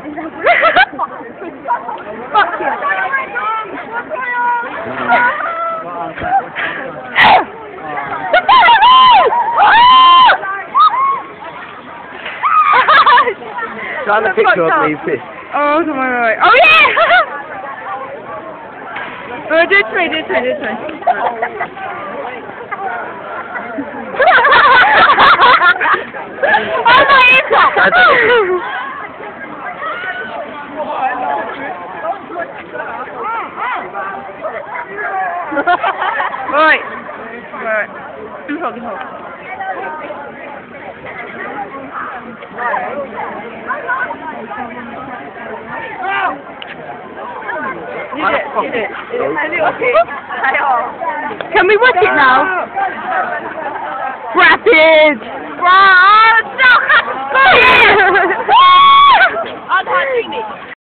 Fuck you. Trying to picture of me pissed. Oh, come on, right. Oh, yeah! Oh, do it to me, do it to me, do it to me. Oh, my ears up! Right. Right. Hold it, hold it. Can we watch it now? Rapid! Wow!